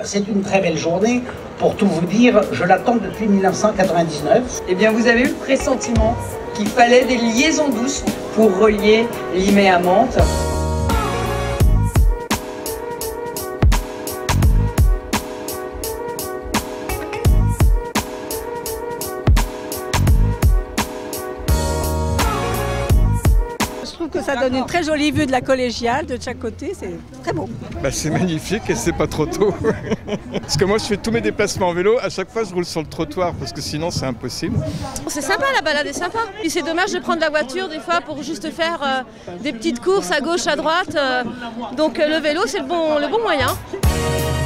C'est une très belle journée. Pour tout vous dire, je l'attends depuis 1999. Eh bien, vous avez eu le pressentiment qu'il fallait des liaisons douces pour relier Limay à Mantes. Je trouve que ça donne une très jolie vue de la collégiale de chaque côté, c'est très beau. C'est magnifique et c'est pas trop tôt. Parce que moi je fais tous mes déplacements en vélo, à chaque fois je roule sur le trottoir parce que sinon c'est impossible. C'est sympa, la balade est sympa. Puis c'est dommage de prendre la voiture des fois pour juste faire des petites courses à gauche, à droite. Donc le vélo c'est le bon moyen.